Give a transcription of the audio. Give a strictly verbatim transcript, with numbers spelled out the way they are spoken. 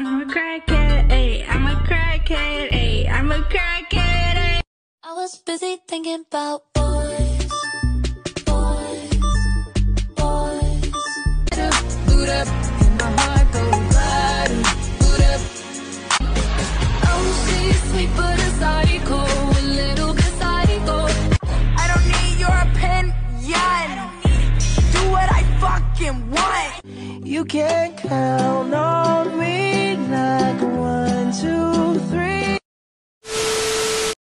I'm a crackhead, ayy. I'm a crackhead, ayy. I'm a crackhead, ayy. I was busy thinking about boys, boys, boys. Boot up, and my heart goes bottom. Boot up. Oh, she's sweet but a psycho, a little bit psycho. I don't need your opinion. Do what I fucking want. You can't count on